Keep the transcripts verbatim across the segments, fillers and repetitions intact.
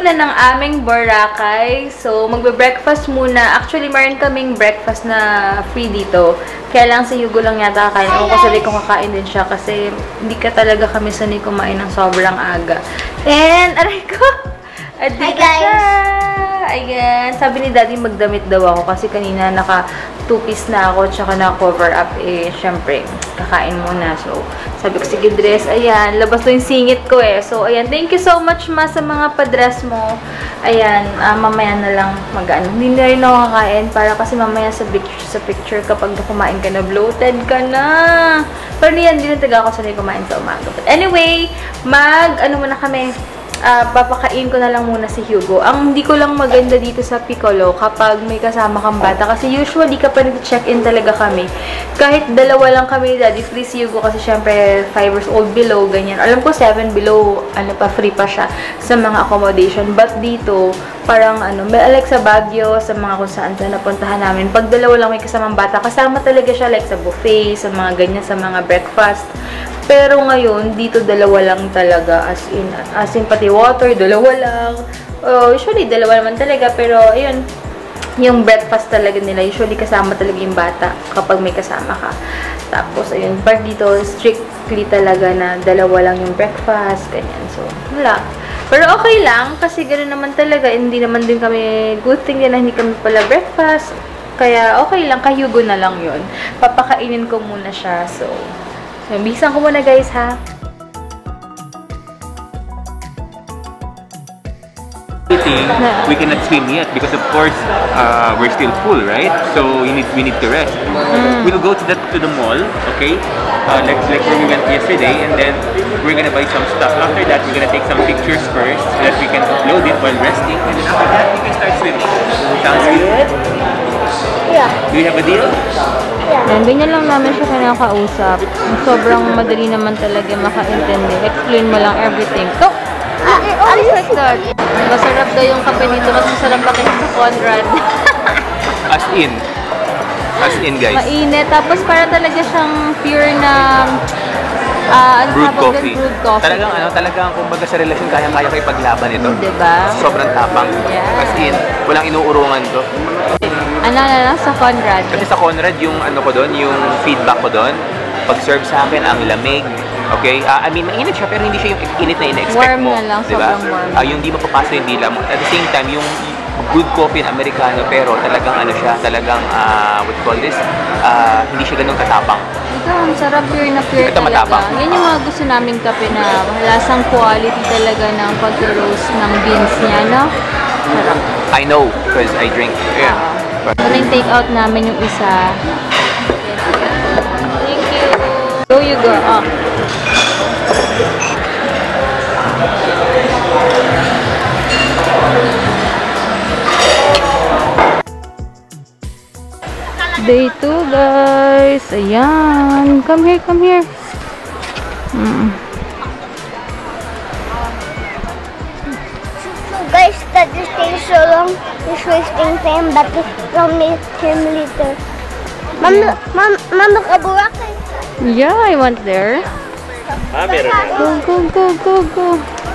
muna ng aming Boracay. So, magbe-breakfast muna. Actually, meron kaming breakfast na free dito. Kaya lang si Hugo lang yata kakain. Ako kasi kung kakain din siya kasi hindi ka talaga kami sanay kumain ng sobrang aga. And, aray ko! Hi guys! Ayan, sabi ni Daddy magdamit daw ako kasi kanina naka two-piece na ako tsaka na-cover up eh, syempre, kakain muna. So, sabi ko, sige dress, ayan, labas na yung singit ko eh. So, ayan, thank you so much ma sa mga pa-dress mo. Ayan, uh, mamaya na lang mag-ano. Hindi na rin ako kakain para kasi mamaya sa picture, sa picture kapag kumain ka na, bloated ka na. Pero niyan, hindi na taga ako sanay kumain sa umaga. But anyway, mag, ano muna kami, Uh, papakain ko na lang muna si Hugo. Ang hindi ko lang maganda dito sa Piccolo kapag may kasama kang bata. Kasi usually kapag nag-check-in talaga kami, kahit dalawa lang kami ni Daddy, free si Hugo kasi syempre five years old below, ganyan. Alam ko seven below, ano pa, free pa siya sa mga accommodation. But dito, parang ano, may like sa Baguio, sa mga kung saan saan napuntahan namin. Pag dalawa lang may kasamang bata, kasama talaga siya like sa buffet, sa mga ganyan, sa mga breakfast. Pero ngayon, dito dalawa lang talaga, as in, as in pati water, dalawa lang. Uh, usually, dalawa naman talaga, pero ayun, yung breakfast talaga nila, usually kasama talaga yung bata kapag may kasama ka. Tapos, ayun, part dito, strictly talaga na dalawa lang yung breakfast, ganyan. So, wala. Pero okay lang, kasi gano'n naman talaga, hindi naman din kami, good thing din na hindi kami pala breakfast. Kaya, okay lang, kay Hugo na lang yun. Papakainin ko muna siya, so... So, bisan ko muna guys, ha? We cannot swim yet because of course uh, we're still full, right? So you need we need to rest. Mm. We'll go to the to the mall, okay? Uh, like like where we went yesterday, and then we're gonna buy some stuff. After that, we're gonna take some pictures first so that we can upload it while resting, and then after that, we can start swimming. Sounds good? Yeah. Do you have a deal? Yan, ganyan lang namin siya kinakausap. Sobrang madali naman talaga makaintindi. Explain mo lang everything. So, uh, always like that. Masarap daw yung kape dito. Mas masarap pa kaysa sa Conrad. As in. As in, guys. Mainit. Tapos para talaga siyang pure na uh, brewed coffee. brewed coffee. Talagang ano, talagang kumbaga sa relasyon kaya-kaya kayo paglaban ito. Diba? Sobrang tapang. Yeah. As in, walang inuurungan to. Ano na lang sa Conrad? Kasi sa Conrad, yung ano ko doon, yung feedback ko doon, pag-serve sa akin, ang lamig, okay? Uh, I mean, mainit siya, pero hindi siya yung init na ina-expect mo. Warm na lang, diba? sobrang warm. Uh, yung di mapapasa yung dila mo. At the same time, yung good coffee na Americano, pero talagang ano siya, talagang, uh, what you call this, uh, hindi siya ganun katapang. Ito, ang sarap, pure na pure Ito talaga. matapang. Yan yung mga gusto naming kape na lasang quality talaga ng pag-roast ng beans niya, no? Sarap. I know, because I drink. Yeah. Uh, Ito na yung take out namin yung isa. Thank you. Go you go. Oh. Day two guys. Ayan. Come here, come here. Mm. Guys, that is taking so long. It's wasting time, but we'll meet him later. Mama, mama, mama, Boracay. Yeah, I went there. Ah, meron na. Go, go, go, go, go.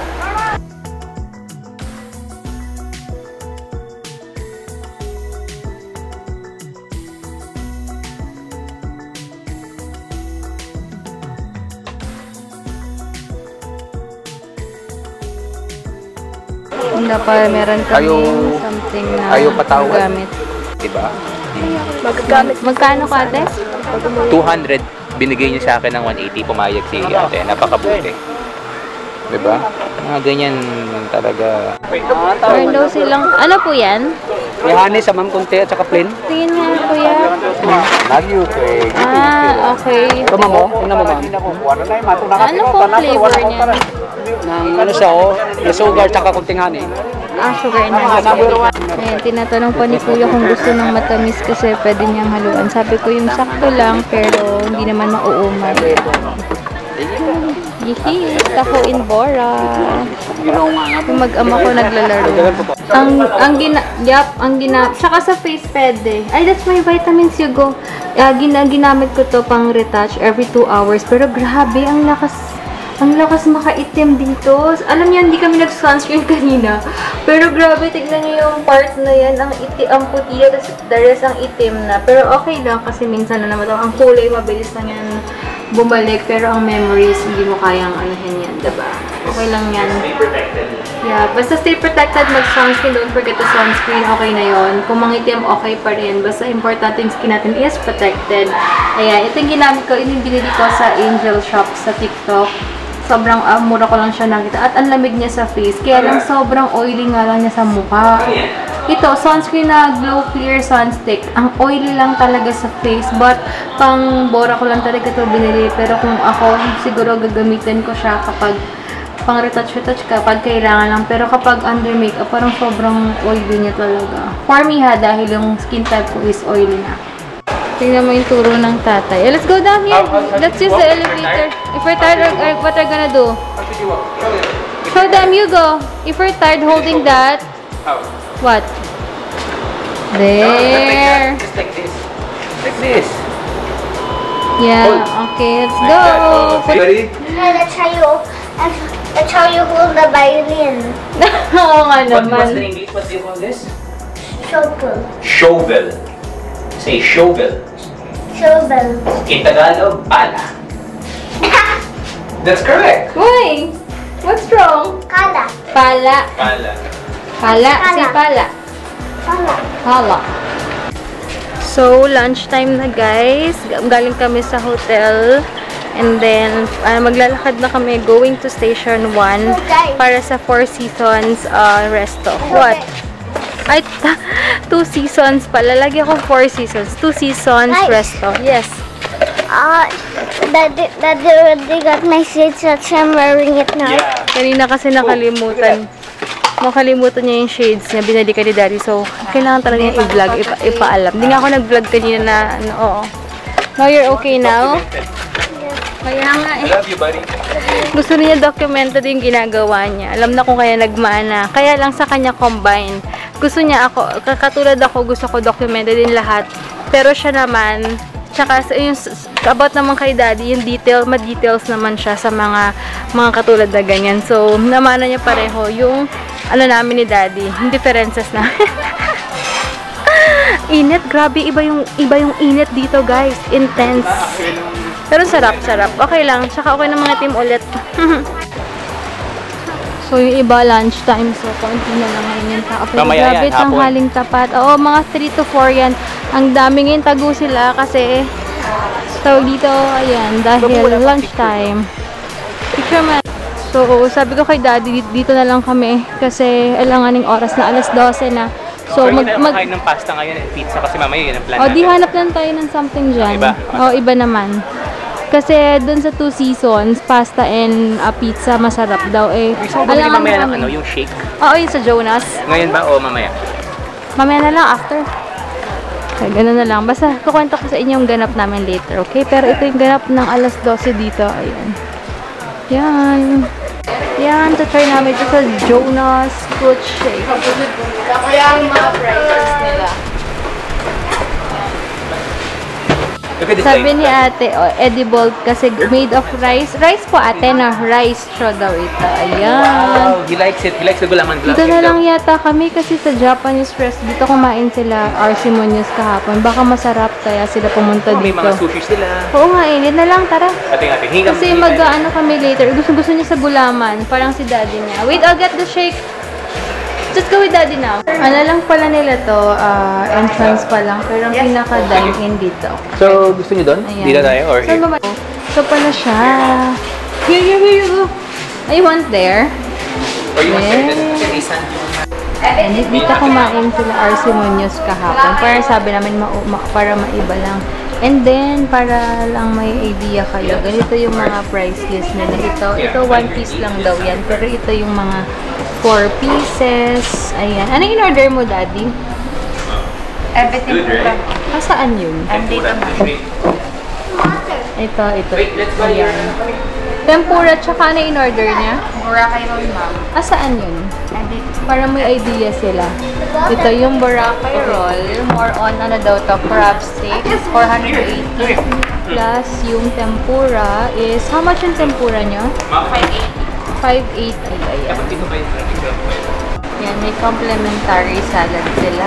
Wala pa, meron kami Ayaw, something na ayaw patawad. magamit. Diba? Magagamit. Magkano ka, ate? two hundred, binigay niya sa akin ng one eighty, pumayag si ate. Napakabuti. Diba? Mga ganyan talaga. Meron daw silang, ano po yan? Ihani sa ma'am kunti at saka plain. Tingin nga, kuya. Lagyo kay. Ah, okay. Ito ma'am, tingnan mo ma'am. Ano po flavor niya? Nang ano siya oh, may sugar at saka kunting honey. Ah, sugar and honey. Ayan, tinatanong pa ni kuya kung gusto ng matamis kasi pwede niyang haluan. Sabi ko yung sakto lang pero hindi naman mauumay. Yihi, tako in Bora. Yung mag-ama ko naglalaro. Ang ang gina, yap, ang gina, saka sa face pwede. Ay, that's my vitamins, Hugo. Uh, gina, ginamit ko to pang retouch every two hours. Pero grabe, ang lakas, Ang lakas makaitim dito. Alam niyo, hindi kami nag-sunscreen kanina. Pero grabe, tignan niyo yung part na yan. Ang, iti ang puti, tapos the rest ang itim na. Pero okay lang kasi minsan na naman ang kulay, mabilis lang yan bumalik. Pero ang memories, hindi mo kayang anuhin yan, diba? Okay lang yan. Stay protected. Yeah, basta stay protected, mag-sunscreen. Don't forget to sunscreen. Okay na yon. Kung mangitim, okay pa rin. Basta importante yung skin natin is protected. Ayan, ito yung ginamit ko. Ito yung binili ko sa Angel Shop sa TikTok. Sobrang uh, mura ko lang siya nakita. At ang lamig niya sa face. Kaya lang sobrang oily nga lang niya sa mukha. Ito, sunscreen na Glow Clear Sunstick. Ang oily lang talaga sa face. But, pang bora ko lang talaga ito binili. Pero kung ako, siguro gagamitin ko siya kapag pang retouch-retouch kapag kailangan lang. Pero kapag under makeup, parang sobrang oily niya talaga. For me ha, dahil yung skin type ko is oily na. Tingnan mo yung turo ng tatay. Eh, let's go down here. Let's use the elevator. If we're tired, uh, what are we gonna do? Show them, you go. If we're tired holding that, what? There. Just like this. Like this. Yeah, okay, let's go. Ready? Yeah, that's how you, that's, that's how you hold the violin. Oo nga What, what's the naman. English? What do you call this? Shovel. Shovel. Say shovel. Shovel. In Tagalog, pala. That's correct. Why? What's wrong? Kala. Pala. Pala. Pala. Si pala. Kala. Hala. So, lunchtime na guys. Galing kami sa hotel. And then, uh, maglalakad na kami going to Station one para sa Four Seasons uh, resto. What? Ay, two seasons pala. Lagi ako Four Seasons. Two Seasons Ay. resto. Yes. Uh, Daddy, Daddy already got my shades that I'm wearing it now. Yeah. Kanina kasi nakalimutan. Nakalimutan niya yung shades niya. Binali ka ni Daddy. So, kailangan talaga niya i-vlog. Ipa ipaalam. Hindi nga ako nag-vlog kanina na, ano, oo. Now you're okay now? Kaya nga eh. I love you, buddy. Gusto niya documented yung ginagawa niya. Alam na kung kaya nagmana. Kaya lang sa kanya combine. Gusto niya ako, katulad ako, gusto ko documented din lahat. Pero siya naman, tsaka yung about naman kay Daddy, yung detail, ma-details naman siya sa mga mga katulad na ganyan. So, namana niya pareho yung ano namin ni Daddy, yung differences na. Init, grabe, iba yung iba yung init dito, guys. Intense. Pero sarap, sarap. Okay lang, tsaka okay na mga team ulit. So, yung iba lunchtime, so konti na lang ngayon yung tao. Pero Mamaya grabe, yan, hapon. tanghaling tapat. Oo, mga three to four yan. Ang dami ngayon tago sila kasi tawag dito, ayan, dahil lunchtime. Picture man. So, sabi ko kay Daddy, dito na lang kami kasi alanganing oras na, alas dose na. So, Pero mag... hindi na mag makain ng pasta ngayon at pizza kasi mamaya yun ang plan o, di natin. hanap lang tayo ng something dyan. Iba? O, iba naman. Kasi dun sa Two Seasons, pasta and uh, pizza, masarap daw. Eh, Gusto mo ba alangan mamaya ng kami. ano, yung shake? Oo, yun sa Jonas. Ngayon ba o mamaya? Mamaya na lang, after. Okay, ganun na lang. Basta, kukwento ko sa inyo yung ganap namin later, okay? Pero ito yung ganap ng alas dose dito. Ayan. Yan. Yan, tatry namin ito sa Jonas Fruit Shake. Kaya yung mga prices nila. Look at this Sabi thing. ni ate, oh, edible kasi made of rice. Rice po ate na rice straw daw ito. Ayan. Wow, he likes it. He likes the gulaman. Dito na lang yata kami kasi sa Japanese rest dito kumain sila Arsimonious kahapon. Baka masarap kaya sila pumunta May dito. mga sushi sila. Oo nga eh, na lang tara. Ating ating. Hingam. Kasi mag-ano kami later. Gusto gusto niya sa gulaman. Parang si Daddy niya. Wait, I'll get the shake. Just go with Daddy now. Ano lang pala nila to, uh, entrance pa lang. Pero ang pinaka-dine-in dito. So, gusto niyo doon? Ayan. Dito tayo or Saan here? ba ba? So pala siya. Here, here, here you go. I want there. Or you want Yeah. to And dito kumain sila Arsimonious kahapon. Para sabi namin ma ma para maiba lang. And then, para lang may idea kayo, ganito yung mga price list nila. Ito, ito one piece lang daw yan. Pero ito yung mga four pieces. Ayan. Ano yung order mo, Daddy? Everything. Ah, saan yun? Andito na. Ito, ito. Wait, let's buy your... Ayan. Tempura, tsaka na in-order niya? Boracay roll, ma'am. Ah, saan yun? Para may idea sila. Ito yung Boracay roll. More on ano daw to, crab stick. four hundred eighty. Plus yung tempura is, how much yung tempura nyo? five eighty. Ayan. Yan, may complimentary salad sila.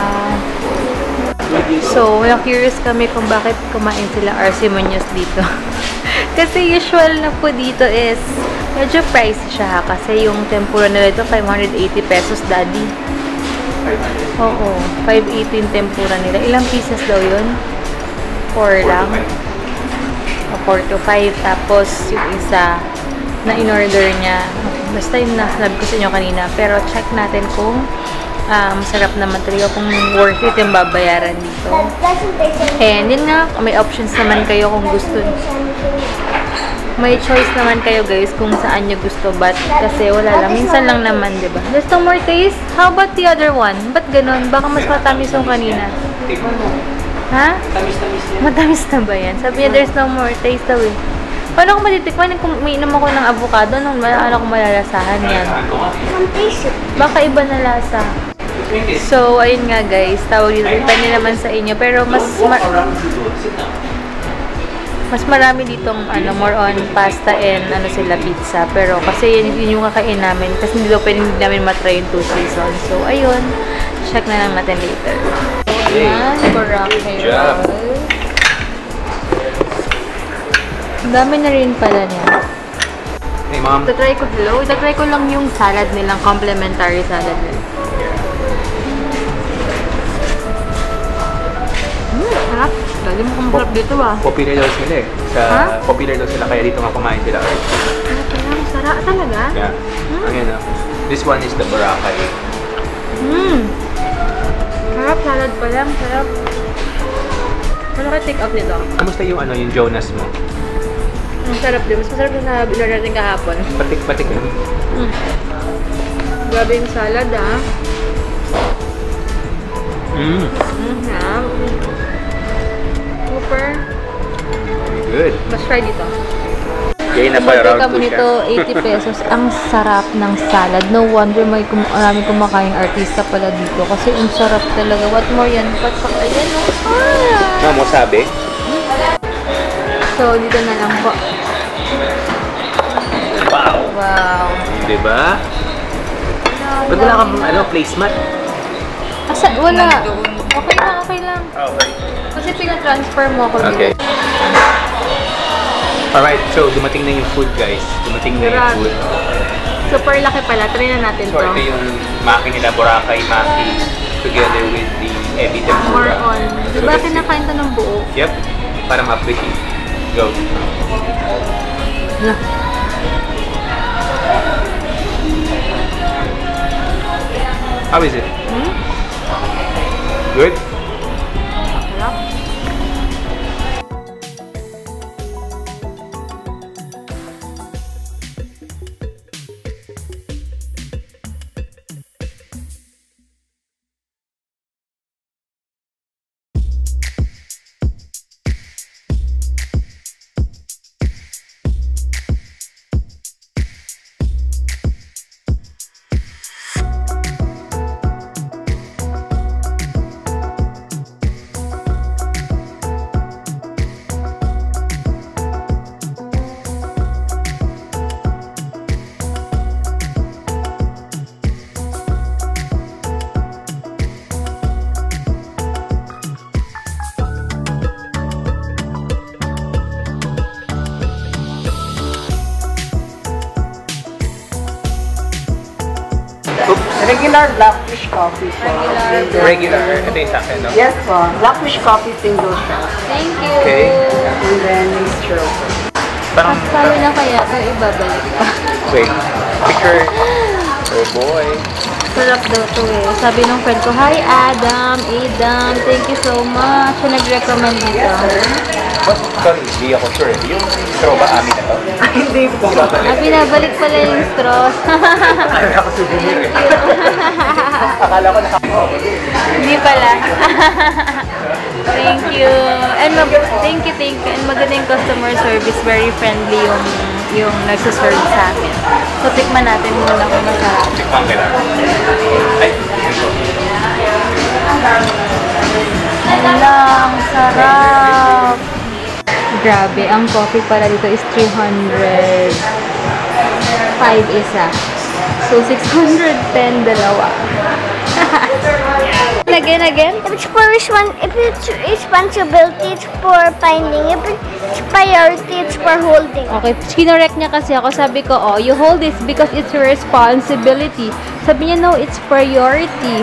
So, na-curious kami kung bakit kumain sila Arsimonios dito. Kasi usual na po dito is medyo pricey siya ha. Kasi yung tempura nila ito, five hundred eighty pesos, daddy. Oo, five eighty yung tempura nila. Ilang pieces daw yun? four lang. O, four to five. Tapos, yung isa na in-order niya. Basta yung nasabi ko sa inyo kanina. Pero, check natin kung uh, masarap naman talaga, kung worth it yung babayaran dito. And, yun nga, may options naman kayo kung gusto. May choice naman kayo guys kung saan nyo gusto, but kasi wala lang, minsan lang naman, diba? There's no more taste? How about the other one? Ba't ganun? Baka mas matamis yung kanina. Ha? Matamis na ba yan? Sabi niya there's no more taste daw eh. Paano ko matitikman? Kung umiinom ako ng avocado, nung ano ko malalasahan yan? Baka iba na lasa. So, ayun nga guys, tawag dito, depende naman sa inyo, pero mas ma mas marami ditong ano, more on pasta and ano sila, pizza. Pero kasi yun, yun yung kakain namin. Kasi hindi daw pwede hindi namin matry yung two seasons. So, ayun. Check na lang natin later. Ayan, Boracay roll. Ang dami na rin pala niya. Hey, mom. Itatry ko, hello? Itatry ko lang yung salad nilang, complimentary salad nila. Hmm, sarap. Lagi mo kung masarap dito ah. Popular daw sila eh. Sa, Ha? Popular daw sila, kaya dito nga kumain sila. Ano kaya? Sarap talaga? Yeah. Hmm. Ayan ah. This one is the Boracay. Hmm. Sarap, salad pa lang. Sarap. Ano ka take up nito? Kamusta yung ano, yung Jonas mo? Ang sarap din. Mas masarap na binor natin kahapon. Patik-patik lang. Mm. Grabe yung salad ah. Mmm. Mm, yeah. Super. Very good. Mas try dito. Okay, na pa Order around kami two nito, eighty pesos. Ang sarap ng salad. No wonder may kum maraming kumakain artista pala dito. Kasi ang sarap talaga. What more yan? Patak, ayan o. Oh. Ma'am, wasabi? So, dito na lang po. Wow! Wow. Diba? Ba't wala kang ano, placemat? Asa, wala. Okay lang, okay lang. Okay. Kasi pina-transfer mo ako Okay. dito. Alright, so dumating na yung food guys. Dumating na yung Grabe. food. Super laki pala. Try na natin So to. ito yung maki nila, Boracay Maki, together with the Ebi More Tempura. on. So Diba let's see. kinakain to ng buo? Yep, para ma-appreciate. Go. Hala. How is it? Hmm? Good? Sarap. Regular blackfish coffee po. Regular. Regular. Ito yung sa akin, no? Yes po. Blackfish coffee single shot. Thank you. Okay. And then mixture po. Parang, Sabi na kaya ito ibabalik pa. wait. Picture. Oh boy. Sarap daw to eh. Sabi ng friend ko, hi Adam, Adam, thank you so much. Siya nag-recommend dito. What? Sorry, hindi ako sure. Yung straw ba amin na to? Ay, hindi po. Ah, binabalik pala yung straws. Akala ko souvenir eh. Akala ko naka... Hindi pala. Thank you. And mag thank you, thank you. And maganda yung customer service. Very friendly yung yung nagsaserve sa amin. So, tikman natin muna kung masarap. Tikman kailangan. Ay, ito. Alang, sarap! Grabe, ang coffee pala dito is three hundred five isa. So, six hundred ten dalawa. Again, again? If it's for respon if it's responsibility, it's for finding. If it's priority, it's for holding. Okay, kinorek niya kasi ako. Sabi ko, oh, you hold this because it's your responsibility. Sabi niya, no, it's priority.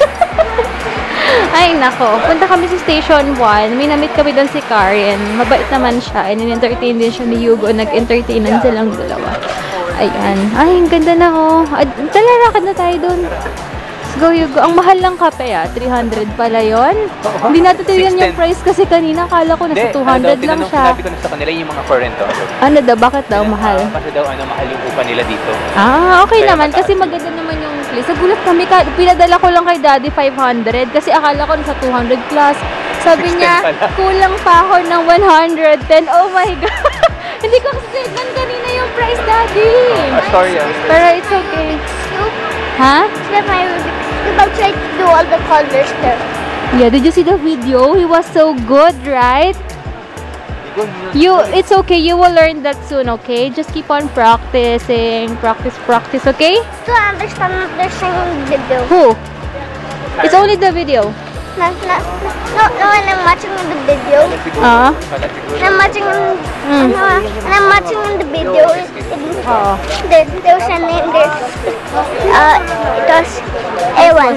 Ay, nako. Punta kami sa Station one. May na-meet kami doon si Karen. Mabait naman siya. And in-entertain din siya ni Hugo. Nag-entertainan silang dalawa. Ayan. Ay, ang ganda na, oh. Tala, lakad na tayo doon. Let's go, Hugo. Ang mahal lang kape, ah. three hundred pala yun. Hindi natin tinigan yung price kasi kanina. Akala ko nasa two hundred lang siya. Sinabi ko na sa kanila yung mga foreign to. Ano daw? Bakit daw mahal? Kasi daw, ano, mahal yung upa nila dito. Ah, okay naman. Kasi maganda naman yung place. Nagulat kami. Pinadala ko lang kay Daddy five hundred. Kasi akala ko nasa two hundred plus. Sabi niya, kulang pa ako ng one hundred ten. Oh my God. Hindi ko kasi tignan kanina yung price, Daddy. Oh, sorry, ah. Pero it's okay. Ha? If I if I try to do all the colors there. Yeah, did you see the video? He was so good, right? You, it's okay. You will learn that soon, okay? Just keep on practicing. Practice, practice, okay? To understand what they're saying in the video. Who? It's only the video. No, no, no, no, when I'm watching the video, Ah? when I'm watching, Mm. ano, when I'm watching in the video, it, it, Oo. there, there was a name there. Uh, it was Ewan.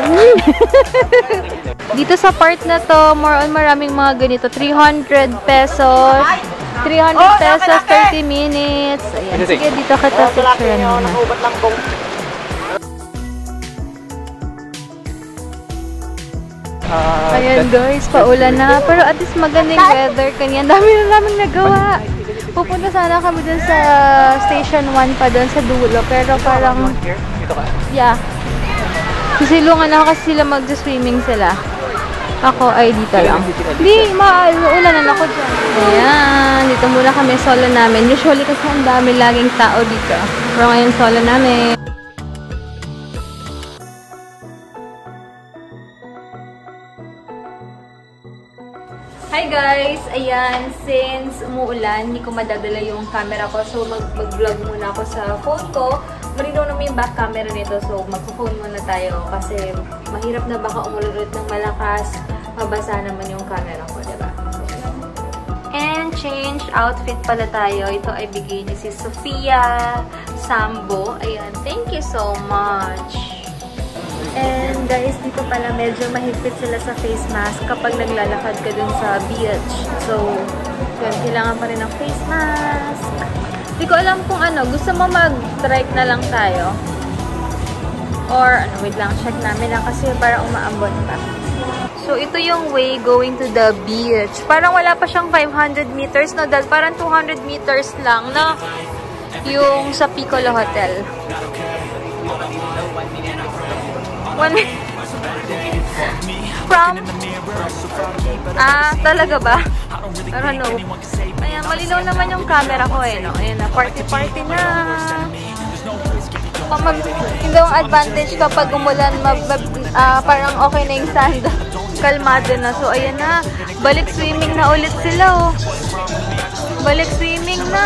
Dito sa part na to, more on maraming mga ganito. three hundred pesos. three hundred pesos, thirty minutes. Ayan. Sige, dito kita picture muna. Uh, Ayan guys, paulan na. Pero at least magandang weather kanina. Ang dami na namin nagawa. Pupunta sana kami dun sa Station one pa dun sa dulo. Pero parang, Dito ka. yeah. Sisilungan ako kasi sila mag-swimming sila. Ako ay dito lang. Hindi, mauulanan ako dyan. Ayan, dito muna kami solo namin. Usually kasi ang dami laging tao dito. Pero ngayon solo namin. Hi guys! Ayan, since umuulan, hindi ko madadala yung camera ko. So, mag-vlog muna ako sa phone ko. Marinaw naman yung back camera nito. So, mag-phone muna tayo. Kasi mahirap na baka umulan ng malakas. Mabasa naman yung camera ko, diba? And change outfit pala tayo. Ito ay bigay ni si Sofia Sambo. Ayan, thank you so much! And guys, dito pala medyo mahigpit sila sa face mask kapag naglalakad ka dun sa beach. So, yun, kailangan pa rin ng face mask. Hindi ko alam kung ano, gusto mo mag-trike na lang tayo? Or, ano, wait lang, check namin lang kasi para umaambon pa. So, ito yung way going to the beach. Parang wala pa siyang five hundred meters, no? Dahil parang two hundred meters lang, no? Yung sa Piccolo Hotel. One minute. From? Ah, talaga ba? Pero no. Ayan, malinaw naman yung camera ko eh, no? Ayan na, party-party na. Pag mag, hindi yung advantage kapag umulan, mag, mag, uh, parang okay na yung sand. Kalmado na. So, ayan na. Balik swimming na ulit sila, oh. Balik swimming na.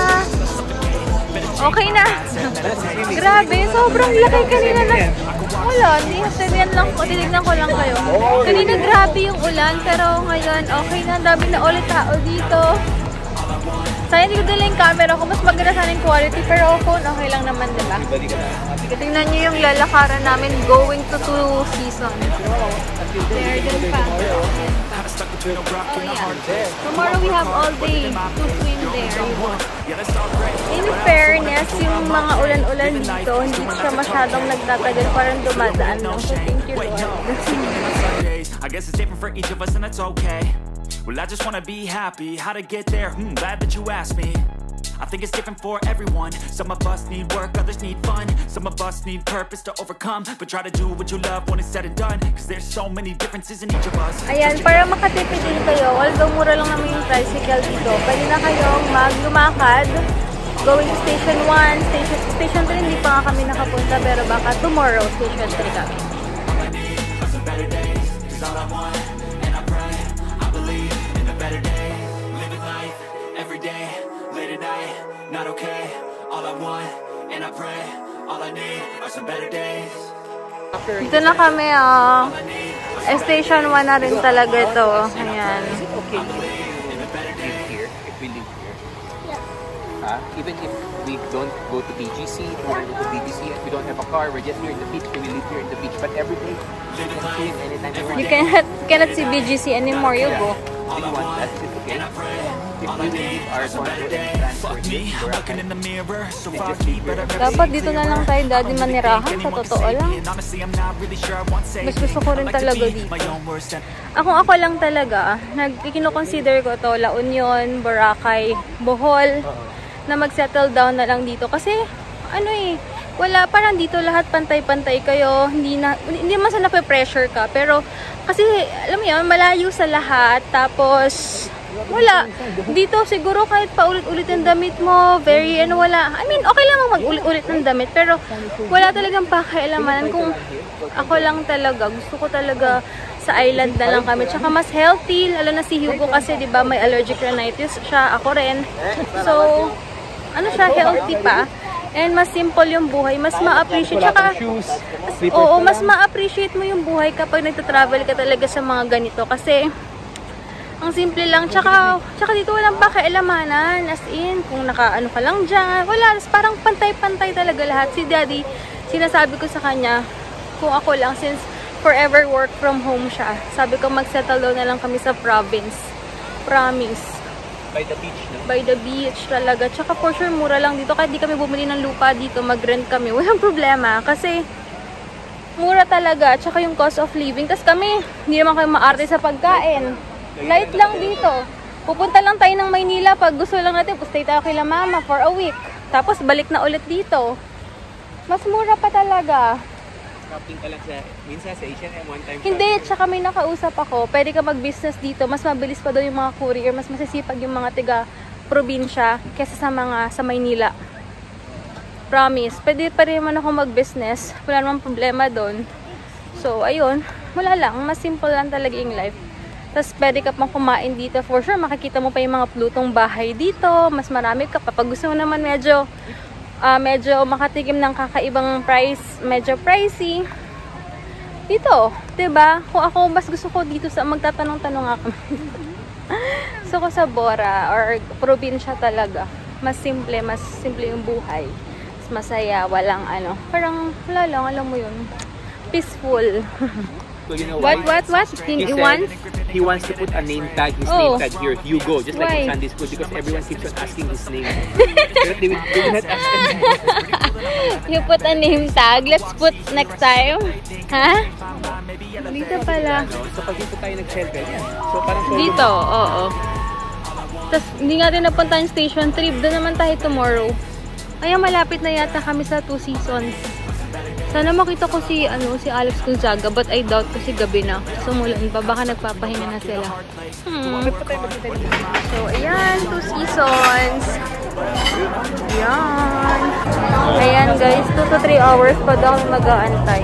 Okay na. Grabe, sobrang laki kanina na. Wala, hindi. Sabihan lang ko, tinignan ko lang kayo. Kanina grabe yung ulan, pero ngayon, okay na. Dami na ulit tao dito. Sayang hindi ko dala yung camera ko. Mas maganda sana yung quality, pero phone, okay lang naman, diba? Tingnan nyo yung lalakaran namin going to two seasons. There, dun pa. Oh yeah. Tomorrow we have all day to swim there. In fairness, yung mga ulan-ulan dito, hindi siya masyadong nagtatagal, parang dumadaan lang. So thank you, Lord. I guess it's different for each of us and that's okay. Well, I just wanna be happy. How to get there? Hmm, glad that you asked me. I think it's different for everyone. Some of us need work, others need fun. Some of us need purpose to overcome. But try to do what you love when it's said and done. Cause there's so many differences in each of us. Ayan, para makatipid din kayo, although mura lang naman yung tricycle dito, pwede na kayong maglumakad going to Station one. Station, station three, hindi pa nga kami nakapunta, pero baka tomorrow, Station three kami. Not okay, all I want, and I pray, all I need are some better days. Dito na kami, oh. Eh, Station one na rin talaga ito. Ayan. Is it okay if we live here? If we live here? Yeah. Uh, even if we don't go to B G C, if we don't go to B G C and we don't have a car, we're just here in the beach, we live here in the beach. But every day, we can swim anytime we want. You cannot, cannot see B G C anymore, you go. Do you want that? Is it okay? If we will leave our confidence transport here, Looking in the mirror, so far me, but I Dapat dito na lang tayo daddy manirahan, sa totoo lang. Mas gusto ko rin talaga dito. Ako ako lang talaga, nagkikino-consider ko to La Union, Boracay, Bohol, na mag-settle down na lang dito. Kasi, ano eh, wala, parang dito lahat pantay-pantay kayo, hindi na, hindi naman sa nape-pressure ka, pero, kasi, alam mo yun, malayo sa lahat, tapos, wala. Dito siguro kahit paulit-ulit ang damit mo, very ano wala. I mean, okay lang mag-ulit-ulit ng damit, pero wala talagang pakialaman. Kung ako lang talaga, gusto ko talaga sa island na lang kami. Tsaka mas healthy, lalo na si Hugo kasi 'di ba may allergic rhinitis siya, ako rin. So, ano siya, healthy pa. And mas simple yung buhay, mas ma-appreciate. Tsaka, mas, oo, mas ma-appreciate mo yung buhay kapag nagta-travel ka talaga sa mga ganito. Kasi, ang simple lang, tsaka, tsaka dito walang pakialamanan, as in, kung nakaano ka lang dyan, wala, parang pantay-pantay talaga lahat. Si daddy, sinasabi ko sa kanya, kung ako lang, since forever work from home siya, sabi ko mag-settle down na lang kami sa province. Promise. by the beach, no? By the beach talaga. Tsaka for sure, mura lang dito. Kahit di kami bumili ng lupa dito, mag-rent kami, walang problema. Kasi, mura talaga. Tsaka yung cost of living. Tapos kami, hindi naman kayo maarte sa pagkain. Light lang dito. Pupunta lang tayo ng Maynila pag gusto lang natin. Stay tayo kay la mama for a week. Tapos balik na ulit dito. Mas mura pa talaga. Shopping ka lang sa, minsan sa H and M one time. Hindi, tsaka may nakausap ako. Pwede ka mag-business dito. Mas mabilis pa daw yung mga courier. Mas masisipag yung mga tiga probinsya kesa sa mga sa Maynila. Promise. Pwede pa rin naman ako mag-business. Wala namang problema doon. So, ayun. Wala lang. Mas simple lang talaga yung life. Tapos, pwede ka pang kumain dito. For sure, makikita mo pa yung mga plutong bahay dito. Mas marami ka. Kapag gusto mo naman medyo, uh, medyo makatikim ng kakaibang price, medyo pricey. Dito, diba? Kung ako, mas gusto ko dito sa magtatanong-tanong ako. Gusto ko sa Bora or probinsya talaga. Mas simple, mas simple yung buhay. Mas masaya, walang ano. Parang, wala lang, alam mo yun. Peaceful. So, you know What, why? what, what? He, He said wants? he wants to put a name tag, his Oh. name tag here, Hugo, just like Why? in Sunday school, because everyone keeps on asking his name. Pero they will, they will not ask him. You put a name tag. Let's put next time. Ha? Dito pala. No? So, pag dito tayo nag-shelter, yan. So, parang solo. Dito, oo. Tapos, hindi nga rin napunta yung station trip. Doon naman tayo tomorrow. Kaya malapit na yata kami sa Two Seasons. Sana makita ko si, ano, si Alex Gonzaga, but I doubt kasi gabi na. Sumulan pa, baka nagpapahinga na sila. Hmm. So, ayan, Two Seasons. Ayan. Ayan, guys, two to three hours pa daw mag-aantay.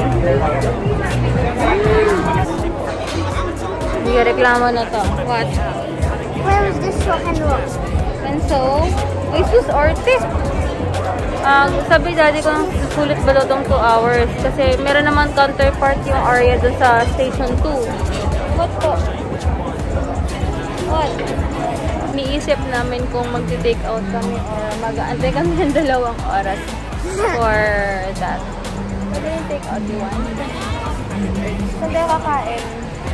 Hindi reklamo na to. What? Where is this so and what? And so, ay sus, arte. Ang sabi daddy ko, sulit ba daw tong two hours? Kasi meron naman counterpart yung area dun sa station two. What po? What? Niisip namin kung magti-take out kami or mag-aantay kami ng dalawang oras for that. Pwede yung take out you want? Saan tayo kakain?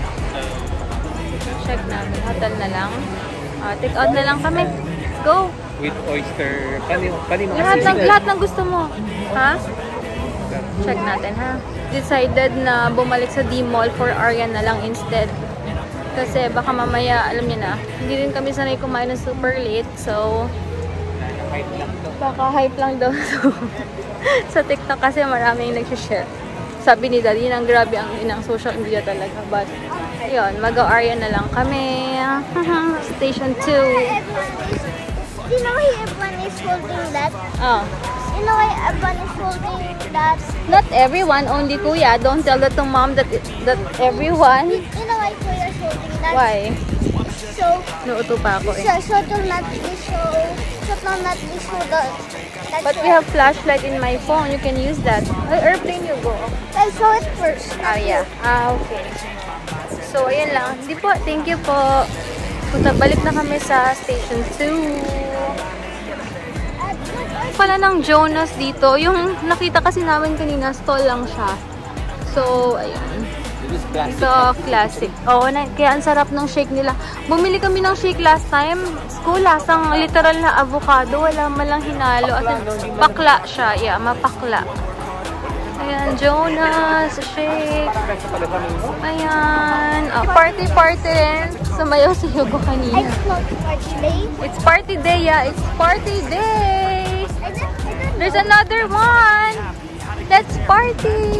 Check namin. Hotel na lang. Uh, take out na lang kami. Let's go! With oyster, paano, paano yung Lahat ng, seasonal? lahat ng gusto mo. Ha? Check natin, ha? Decided na bumalik sa D-Mall for Aryan na lang instead. Kasi baka mamaya, alam niyo na, hindi rin kami sanay kumain ng super late. So, Hype lang to. baka hype lang daw. Sa TikTok kasi maraming nag-share. Sabi ni Daddy, nang grabe ang inang social media talaga. But, yun, mag-Aryan na lang kami. Station two. you know why everyone is holding that? Oh. You know why everyone is holding that? Not everyone, only Kuya. Don't tell that to mom that that everyone. You, you know why Kuya is holding that? Why? So, Nuuto pa ako eh. so, so to not be so, so to not be so the, that's But we have flashlight in my phone. You can use that. Ay, airplane you go. I saw it first. Ah, yeah. Ah, okay. So, ayan lang. Hindi po. Thank you po. Punta, balik na kami sa station two. Pala ng Jonas dito. Yung nakita kasi namin kanina, stall lang siya. So, ayan. Ito, classic. Oo, na, kaya ang sarap ng shake nila. Bumili kami ng shake last time. School, lasang literal na avocado. Wala malang hinalo. At pakla siya. Yeah, mapakla. Ayan, Jonas, shake. Ayan. Oh, party, party rin. Sumayaw si Hugo kanina. It's not party day. It's party day, yeah. It's party day. I don't, I don't There's another one. Let's party.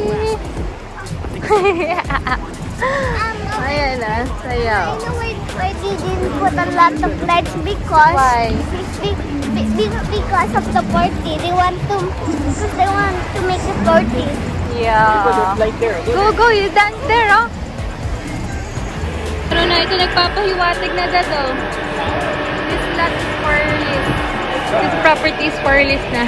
Ayan na, sayaw. I know why, why they didn't put a lot of lights because Why? be, be, be, because of the party. They want to because they want to make a party. Yeah. Go, go, you dance there, oh. Pero na ito, nagpapahiwatig na dad, oh. This lot is for list. This property is for list na.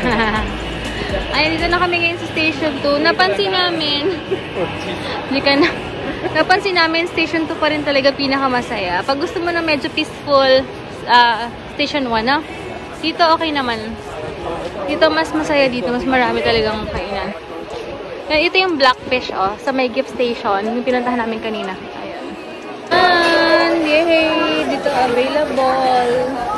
Ay, dito na kami ngayon sa station two. Napansin namin. Hindi ka na. Napansin namin, station two pa rin talaga pinakamasaya. Pag gusto mo na medyo peaceful, uh, station one, no? Dito okay naman. Dito mas masaya dito. Mas marami talagang kainan. Yan, ito yung Blackfish, oh. Sa may gift station. Yung pinuntahan namin kanina. Ayan. And, yay! Dito available.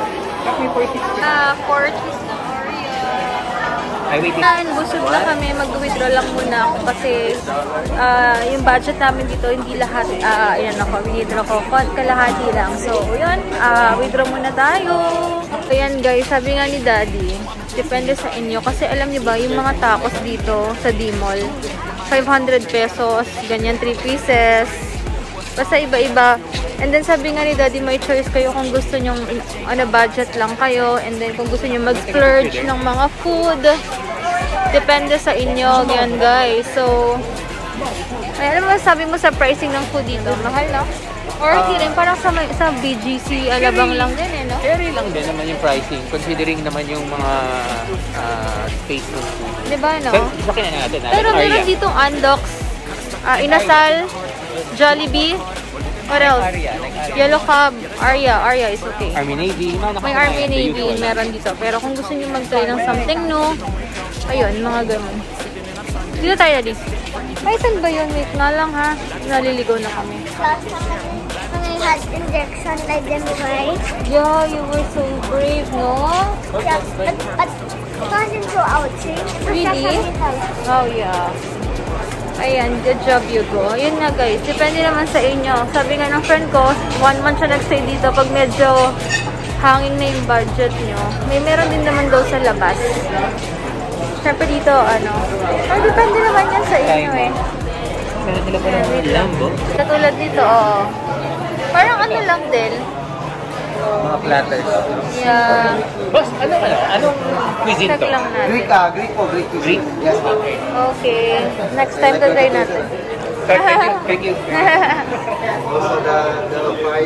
Ah, four cheese na Oreo. Ay, wait. Yan, busog na kami. Mag-withdraw lang muna ako kasi uh, yung budget namin dito, hindi lahat, uh, ayan ako, withdraw ko. Kalahati lang. So, yun, uh, withdraw muna tayo. Ayan guys, sabi nga ni Daddy, depende sa inyo. Kasi alam niyo ba, yung mga tacos dito sa D-Mall, five hundred pesos, ganyan, three pieces. Basta iba-iba. And then sabi nga ni Daddy, may choice kayo kung gusto nyo, ano, budget lang kayo. And then kung gusto nyo mag-splurge ng mga food, depende sa inyo. Yan guys. So, ay, ano mo sabi mo sa pricing ng food dito? Mahal, no? Or hindi rin, parang sa, sa B G C, alabang lang din eh, no? Carry lang din naman yung pricing, considering naman yung mga uh, space ng food. Diba, no? So, sakin na natin. Pero meron ditong Andox, uh, Inasal, Jollibee, what else? Aria, like Aria. Yellow Cab, Aria, Aria is okay. Army Navy. May Army Navy, meron dito. Pero kung gusto niyo mag-try ng something new, ayun, mga ganun. Dito tayo, Daddy. Ay, saan ba yun? Wait nga lang, ha? Naliligaw na kami. Last time when I had injection, I didn't cry. Yeah, you were so brave, no? Yeah, but, but it wasn't so ouchy. Really? Oh, yeah. Ayan, good job, Hugo. Yun nga, guys. Depende naman sa inyo. Sabi nga ng friend ko, one month siya nag-stay dito pag medyo hanging na yung budget nyo. May meron din naman daw sa labas. Siyempre dito, ano. Or depende naman yan sa inyo, eh. Meron nila pa Ayan, ng wait lang. lambo. Katulad dito, oh. Parang ano lang din. Mga platters. Yeah. Boss, ano ano? Anong cuisine Check to? lang natin. Greek, ah, Greek po, Greek cuisine. Greek? Yes, ma'am. Okay. Next time to try natin. Sir, thank you. Thank you. Also, the, the five,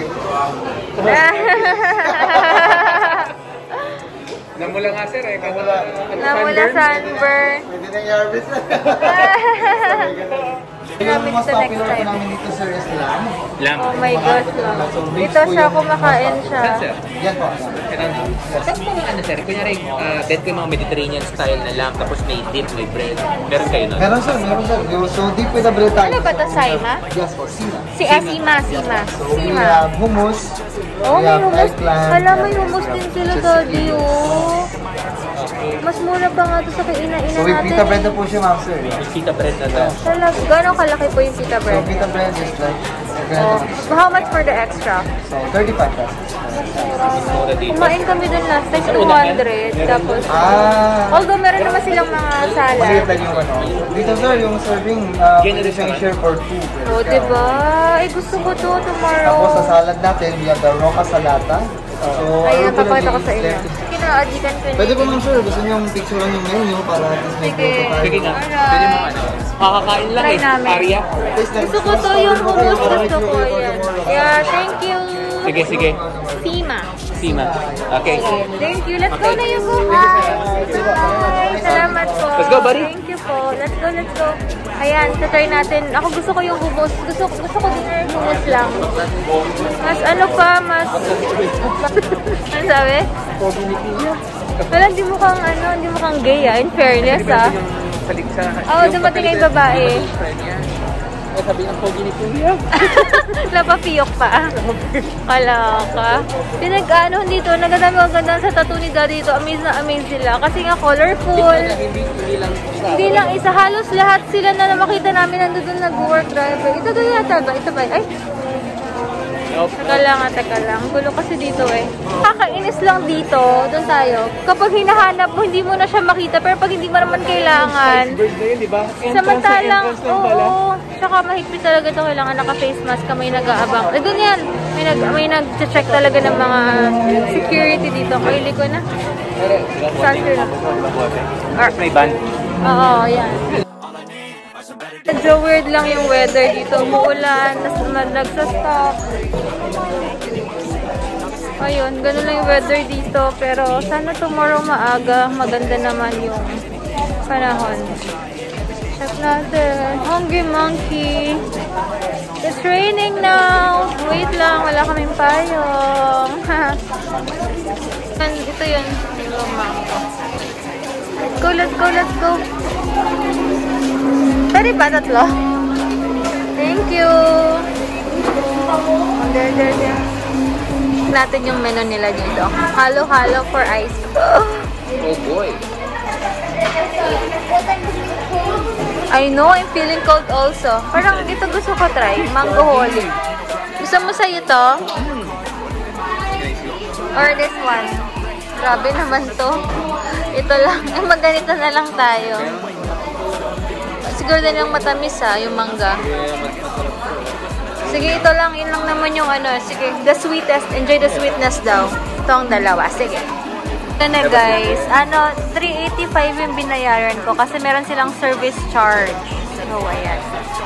Namula nga sir eh. Namula. Namula sunburn. pwede na i-harvest na. Yung Namin mas sa next popular po time. namin dito, sir, is lamb. Lamb. Oh my gosh, lang. Dito siya kumakain siya. Saan sir? Yan po. Saan po ano sir? Kunyari, uh, bet ko yung mga Mediterranean style na lamb tapos may dip, may bread. Meron kayo nun? Meron, sir, meron, sir. Yung so deep with the bread tayo. Ano ba ito, Saima? Yes po, sima. Si ah, Sima, Sima. So we Sima. have hummus. Oh, we may have hummus. eggplant, Hala, may we have hummus din sila, cheese Daddy, cubes. oh. Mas mura pa nga ito sa kaina-ina So with natin. pita bread na eh. po siya, ma'am, sir. Yung pita bread na to. Talaga, gano'ng kalaki po yung pita So bread? pita bread is like, Oh. So, how much for the extra? so thirty-five pesos. Mura dito. Kumain kami dun last time, two hundred. Tapos, Ah, although meron naman silang mga salad. maliit lang yung ano. Dito, sir, yung serving, uh, pwede Generous siyang naman. share for two. Oh, diba? Eh, gusto ko to tomorrow. Tapos sa salad natin, we have the roca salata. So, Ayun, arugula papakita ko sa is inyo. left- kinaadikan ko Pwede po ma'am sir, gusto niyo yung picture lang yung menu para at least may Sige. photo tayo. Sige nga. Alright. Pwede mo ano. Makakain lang Try eh. namin. Arya. Gusto ko to yung hummus, gusto ko yan. Yeah, thank you. Sige, sige. Sima. Sima. Okay. Thank you. Let's go Okay. na yung go. Bye. Salamat po. Let's go, buddy. Thank you po. Let's go, let's go. Ayan, try natin. Ako gusto ko yung hummus. Gusto, gusto ko dinner hummus lang. Mas ano pa, mas... ano sabi? Wala, hindi mo kang ano, hindi mo kang gay ah. In fairness ah. Oo, oh, dumating na yung babae. Eh, sabi ng pogi ni Kuya. Napapiyok pa. Kalaka. Pinag-ano dito, nagadami ang ganda sa tattoo ni Daddy dito. Amaze na amaze sila. Kasi nga colorful. Hindi, hindi lang isa. Hindi lang isa. Halos lahat sila na makita namin nandun nag-work driver. Ito doon yata ba? Ito ba? Ay! Nope. Teka lang, ah, teka lang. Gulo kasi dito eh. Kakainis lang dito. Doon tayo. Kapag hinahanap mo, hindi mo na siya makita. Pero pag hindi mo naman kailangan, Birds na yun, di ba? samantalang, oo. Tsaka mahigpit talaga ito. Kailangan naka-face mask ka. May nag-aabang. Eh, doon yan. May, nag, may nag-check talaga ng mga security dito. Kaili ko na. Salter na. Or may band. Oo, yan. Medyo weird lang yung weather dito. Umuulan, tas nagsa-stop. Ayun, ganun lang yung weather dito. Pero sana tomorrow maaga, maganda naman yung panahon. Check natin. Hungry monkey. It's raining now. Wait lang, wala kaming payong. Ito yun. Yung mango. Let's go, let's go, let's go. Pwede ba tatlo? Thank you. There, there, there. Natin yung menu nila dito. Halo-halo for ice. Oh boy. I know, I'm feeling cold also. Parang ito gusto ko try. Mango holy. Gusto mo sa'yo to? Or this one? Grabe naman to. Ito lang. Eh, magganito na lang tayo. Siguro din yung matamis ha, yung mangga. Sige, ito lang. Yun lang naman yung ano. Sige, the sweetest. Enjoy the sweetness daw. Ito ang dalawa. Sige. Ito na guys. Ano, three eighty-five yung binayaran ko kasi meron silang service charge. So, ayan.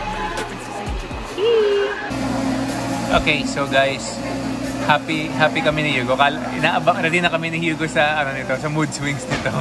Okay, so guys, happy happy kami ni Hugo. Kal inaabang ready na kami ni Hugo sa ano nito, sa mood swings nito.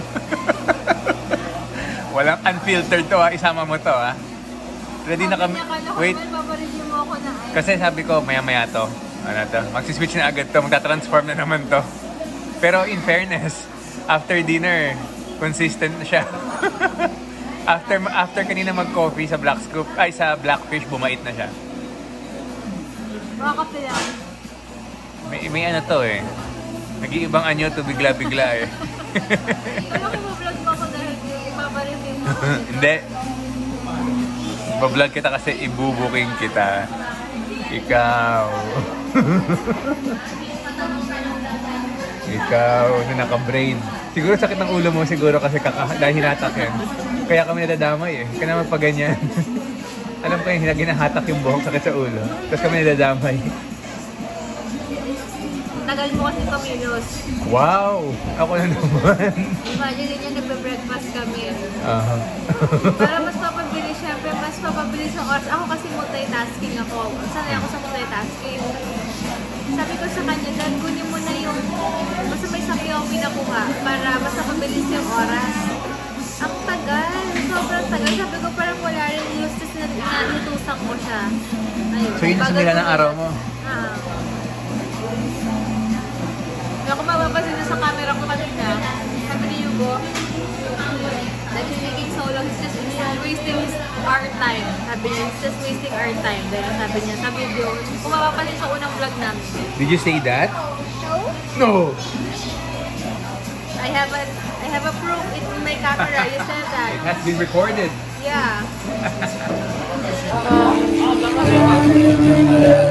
Walang unfiltered to ha, isama mo to ha. Ready na kami. Wait. Kasi sabi ko maya-maya to. Ano to? Magsi-switch na agad to, magta-transform na naman to. Pero in fairness, after dinner, consistent na siya. after after kanina mag-coffee sa Black Scoop, ay sa Blackfish, bumait na siya. Makakape lang. May, may ano to eh. Nag-iibang anyo to bigla-bigla eh. Ano kung vlog mo ako dahil ipapareview mo? Hindi. Bablog kita kasi ibubuking kita. Ikaw. Ikaw na naka-braid. Siguro sakit ng ulo mo siguro kasi kaka dahil hinatak yan. Kaya kami nadadamay eh. Kaya naman pa ganyan. Alam ko yung hinahatak yung buhok, sakit sa ulo. Tapos kami nadadamay. Tagal mo kasi kumilos. Wow! Ako na naman. Imagine din yung nagbe-breakfast kami. Aha. Para mas mapabilis, syempre, mas mapabilis ang oras. Ako kasi multitasking ako. Sanay ako sa multitasking. Sabi ko sa kanya, Dad, kunin mo na yung, basta may sabi akong pinakuha para mas mapabilis yung oras. Ang tagal. Sobrang tagal. Sabi ko parang wala rin useless na nanutusan ko siya. Ayun. So yun sa nila ng araw mo? Ah. Kaya kung mapapansin na sa camera ko kanina, sabi ni Hugo, that he's making so long, he's just he's wasting his, our time. Sabi niya, he's just wasting our time. Dahil sabi niya, sabi niyo, kung mapapansin sa unang vlog namin. Did you say that? No. No! I have a, I have a proof in my camera, you said that. It has been recorded. Yeah.